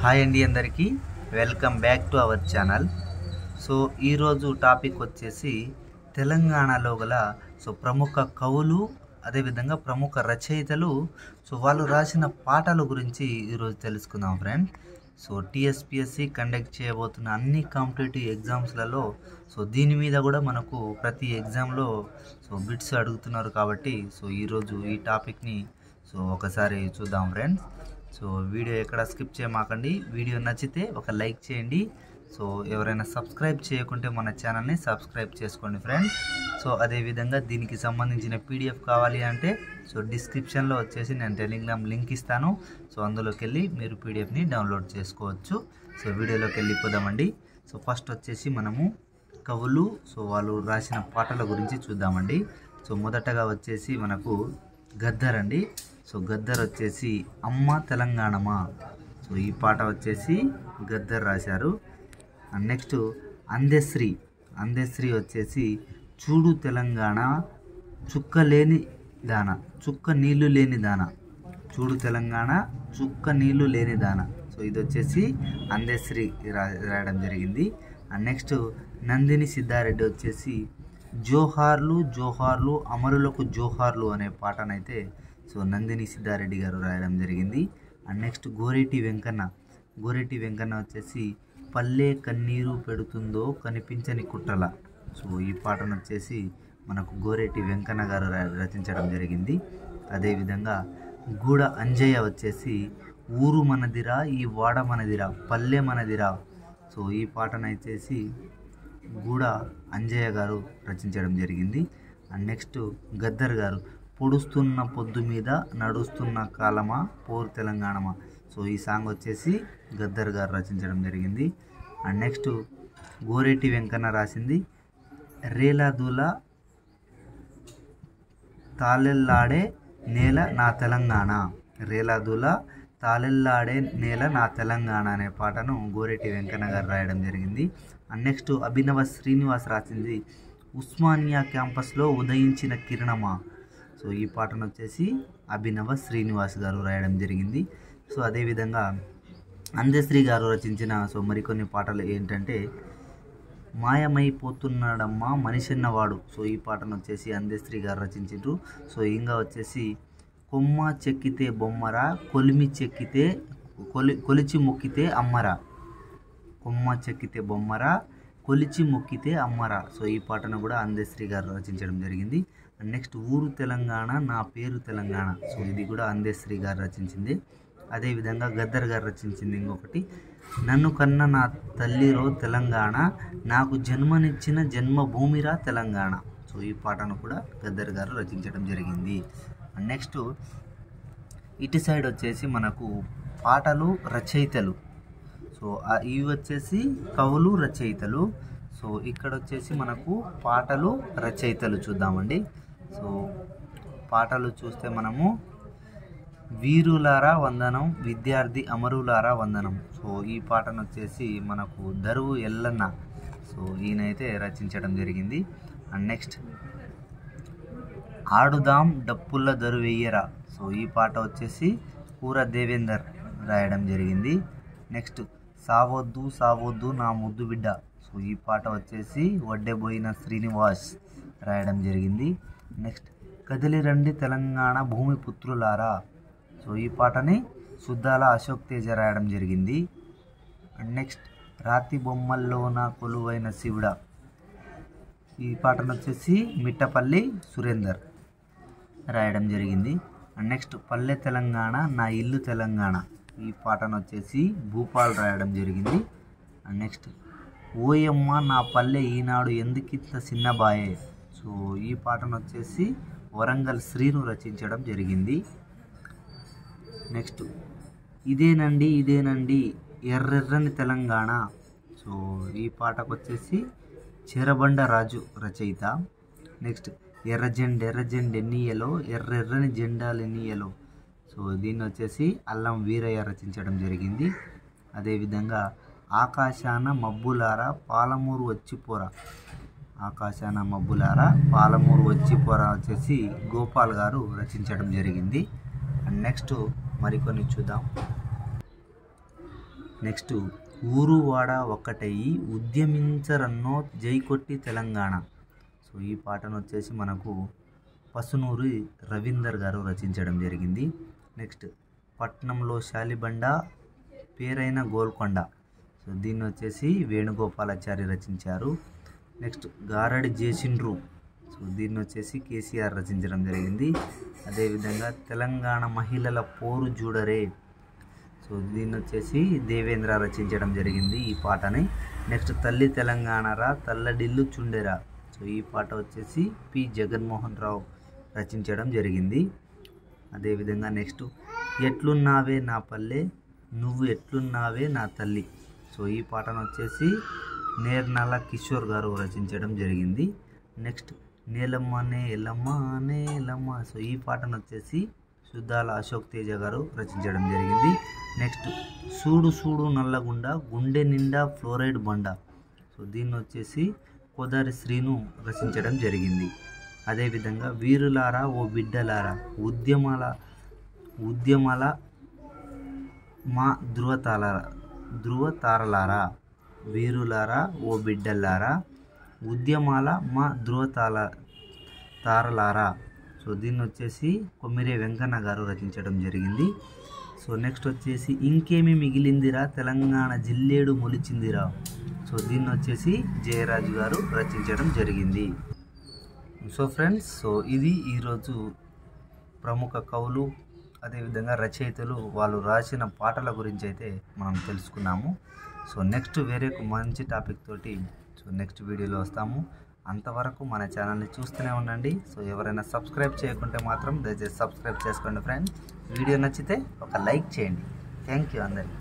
Hi అండి అందరికీ welcome back to our channel. So ఈరోజు టాపిక్ వచ్చేసి తెలంగాణలో గల ప్రముఖ కవులు అదేవిధంగా ప్రముఖ రచయితలు వాళ్ళు రాసిన పాటల గురించి ఈరోజు తెలుసుకుందాం ఫ్రెండ్. టీఎస్పీఎస్సీ కండక్ట్ చేయబోతున్న అన్ని కాంపిటేటివ్ ఎగ్జామ్స్లలో దీని మీద కూడా మనకు ప్రతి ఎగ్జామ్లో బిట్స్ అడుగుతున్నారు కాబట్టి ఈరోజు ఈ టాపిక్ని ఒకసారి చూద్దాం ఫ్రెండ్స్. వీడియో ఎక్కడ స్కిప్ చేయమాకండి. వీడియో నచ్చితే ఒక లైక్ చేయండి. ఎవరైనా సబ్స్క్రైబ్ చేయకుంటే మన ఛానల్ని సబ్స్క్రైబ్ చేసుకోండి ఫ్రెండ్స్. అదేవిధంగా దీనికి సంబంధించిన పీడిఎఫ్ కావాలి అంటే డిస్క్రిప్షన్లో వచ్చేసి నేను టెలిగ్రామ్ లింక్ ఇస్తాను. అందులోకి వెళ్ళి మీరు పీడిఎఫ్ని డౌన్లోడ్ చేసుకోవచ్చు. వీడియోలోకి వెళ్ళిపోదామండి. ఫస్ట్ వచ్చేసి మనము కవులు వాళ్ళు రాసిన పాటల గురించి చూద్దామండి. మొదటగా వచ్చేసి మనకు గద్దర్ అండి. గద్దర్ వచ్చేసి అమ్మ తెలంగాణమా ఈ పాట వచ్చేసి గద్దర్ రాశారు. నెక్స్ట్ అందెశ్రీ వచ్చేసి చూడు తెలంగాణ చుక్క లేని దాన చుక్క నీళ్లు లేని దాన చూడు తెలంగాణ చుక్క నీళ్లు లేని దాన ఇది వచ్చేసి అందెశ్రీ రాయడం జరిగింది. నెక్స్ట్ నందిని సిద్ధారెడ్డి వచ్చేసి జోహార్లు జోహార్లు అమరులకు జోహార్లు అనే పాటనైతే నందిని సిద్ధారెడ్డి గారు రాయడం జరిగింది. నెక్స్ట్ గోరేటి వెంకన్న వచ్చేసి పల్లె కన్నీరు పెడుతుందో కనిపించని కుట్రల ఈ పాటను వచ్చేసి మనకు గోరేటి వెంకన్న గారు రచించడం జరిగింది. అదేవిధంగా గూడ అంజయ్య వచ్చేసి ఊరు మనదిరా ఈ వాడ మనదిరా పల్లె మనదిరా ఈ పాటనైతేసి గూడ అంజయ్య గారు రచించడం జరిగింది. నెక్స్ట్ గద్దర్ గారు పొడుస్తున్న పొద్దు మీద నడుస్తున్న కాలమా పోరు తెలంగాణమా ఈ సాంగ్ వచ్చేసి గద్దర్ గారు రచించడం జరిగింది. నెక్స్ట్ గోరేటి వెంకన్న రాసింది రేలాదుల తాళెల్లాడే నేల నా తెలంగాణ రేలాదుల తాళెల్లాడే నేల నా తెలంగాణ అనే పాటను గోరేటి వెంకన్న గారు రాయడం జరిగింది. నెక్స్ట్ అభినవ శ్రీనివాస్ రాసింది ఉస్మానియా క్యాంపస్లో ఉదయించిన కిరణమా ఈ పాటను వచ్చేసి అభినవ శ్రీనివాస్ గారు రాయడం జరిగింది. అదేవిధంగా అందెశ్రీ గారు రచించిన మరికొన్ని పాటలు ఏంటంటే మాయమైపోతున్నాడమ్మా మనిషిన్నవాడు ఈ పాటను వచ్చేసి అందెశ్రీ గారు రచించారు. ఇంకా వచ్చేసి కొమ్మ చెక్కితే బొమ్మరా కొలిమి చెక్కితే కొలిచి మొక్కితే అమ్మరా కొమ్మ చెక్కితే బొమ్మరా కొలిచి మొక్కితే అమ్మరా ఈ పాటను కూడా అందెశ్రీ గారు రచించడం జరిగింది. నెక్స్ట్ ఊరు తెలంగాణ నా పేరు తెలంగాణ ఇది కూడా అందెశ్రీ గారు రచించింది. అదేవిధంగా గద్దర్ గారు రచించింది ఇంకొకటి నన్ను కన్న నా తల్లిరో తెలంగాణ నాకు జన్మనిచ్చిన జన్మభూమిరా తెలంగాణ ఈ పాటను కూడా గద్దర్ గారు రచించడం జరిగింది. నెక్స్ట్ ఇటు సైడ్ వచ్చేసి మనకు పాటలు రచయితలు ఇవి వచ్చేసి కవులు రచయితలు. ఇక్కడ వచ్చేసి మనకు పాటలు రచయితలు చూద్దామండి. పాటలు చూస్తే మనము వీరులారా వందనం విద్యార్థి అమరులారా వందనం ఈ పాటను వచ్చేసి మనకు దరువు ఎల్లన్న ఈయనైతే రచించడం జరిగింది. నెక్స్ట్ ఆడుదాం డప్పుల దరువెయ్యరా ఈ పాట వచ్చేసి కూర దేవేందర్ రాయడం జరిగింది. నెక్స్ట్ సావొద్దు సావొద్దు నా ముద్దు బిడ్డ ఈ పాట వచ్చేసి వడ్డెబోయిన శ్రీనివాస్ రాయడం జరిగింది. నెక్స్ట్ కదిలి రండి తెలంగాణ భూమి పుత్రులారా ఈ పాటని సుద్దాల అశోక్ తేజ రాయడం జరిగింది. నెక్స్ట్ రాతి బొమ్మల్లోన కొలువైన శివుడ ఈ పాటను వచ్చేసి మిట్టపల్లి సురేందర్ రాయడం జరిగింది. నెక్స్ట్ పల్లె తెలంగాణ నా ఇల్లు తెలంగాణ ఈ పాటను వచ్చేసి భూపాల్ రాయడం జరిగింది. నెక్స్ట్ ఓయమ్మ నా పల్లె ఈనాడు ఎందుకింత చిన్నబాయే ఈ పాటను వచ్చేసి వరంగల్ శ్రీను రచించడం జరిగింది. నెక్స్ట్ ఇదేనండి ఎర్రెర్రని తెలంగాణ ఈ పాటకు వచ్చేసి చెరబండ రాజు రచయిత. నెక్స్ట్ ఎర్రజెండ ఎన్నియలో ఎర్రెర్రని జెండాలు ఎన్నియలో దీన్ని వచ్చేసి అల్లం వీరయ్య రచించడం జరిగింది. అదేవిధంగా ఆకాశాన మబ్బులారా పాలమూరు వచ్చిపోరా ఆకాశాన మబ్బులారా పాలమూరు వచ్చిపోరా వచ్చేసి గోపాల్ గారు రచించడం జరిగింది. నెక్స్ట్ మరికొన్ని చూద్దాం. నెక్స్ట్ ఊరు వాడ ఒక్కటయ్యి ఉద్యమించరన్నో జై కొట్టి తెలంగాణ. సో ఈ పాటను వచ్చేసి మనకు పసునూరి రవీందర్ గారు రచించడం జరిగింది. నెక్స్ట్ పట్నంలో శాలిబండ పేరైన గోల్కొండ. సో దీన్ని వచ్చేసి వేణుగోపాలాచారి రచించారు. నెక్స్ట్ గారడి జేసిండ్రు. సో దీన్ని వచ్చేసి కేసీఆర్ రచించడం జరిగింది. అదేవిధంగా తెలంగాణ మహిళల పోరు జూడరే. సో దీన్ని వచ్చేసి దేవేంద్ర రచించడం జరిగింది ఈ పాటని. నెక్స్ట్ తల్లి తెలంగాణరా తల్లడిల్లు చుండెరా. సో ఈ పాట వచ్చేసి పి జగన్మోహన్ రావు రచించడం జరిగింది. అదేవిధంగా నెక్స్ట్ ఎట్లున్నావే నా పల్లె నువ్వు ఎట్లున్నావే నా తల్లి. సో ఈ పాటను వచ్చేసి నేర్నల కిషోర్ గారు రచించడం జరిగింది. నెక్స్ట్ నేలమ్మ నేలమ్మ నేలమ్మ. సో ఈ పాటను వచ్చేసి సుద్దాల అశోక్ తేజ గారు రచించడం జరిగింది. నెక్స్ట్ సూడు సూడు నల్లగుండ గుండె నిండా ఫ్లోరైడ్ బండ. సో దీన్ని వచ్చేసి కోదారి శ్రీను రచించడం జరిగింది. అదేవిధంగా వీరులారా ఓ బిడ్డలారా ఉద్యమాల మా ధృవతారలారా. వీరులారా ఓ బిడ్డలారా ఉద్యమాల మా తారలారా. సో దీన్ని వచ్చేసి కొమ్మిరే వెంకన్న గారు రచించడం జరిగింది. సో నెక్స్ట్ వచ్చేసి ఇంకేమి మిగిలిందిరా తెలంగాణ జిల్లేడు మొలిచిందిరా. సో దీన్ని వచ్చేసి జయరాజు గారు రచించడం జరిగింది. సో ఫ్రెండ్స్, సో ఇది ఈరోజు ప్రముఖ కవులు అదేవిధంగా రచయితలు వాళ్ళు రాసిన పాటల గురించి అయితే మనం తెలుసుకున్నాము. సో నెక్స్ట్ వేరే మంచి టాపిక్ తోటి సో నెక్స్ట్ వీడియోలో వస్తాము. అంతవరకు మన ఛానల్ని చూస్తూనే ఉండండి. సో ఎవరైనా సబ్స్క్రైబ్ చేయకుంటే మాత్రం దయచేసి సబ్స్క్రైబ్ చేసుకోండి ఫ్రెండ్స్. వీడియో నచ్చితే ఒక లైక్ చేయండి. థ్యాంక్ యూ అందరికీ.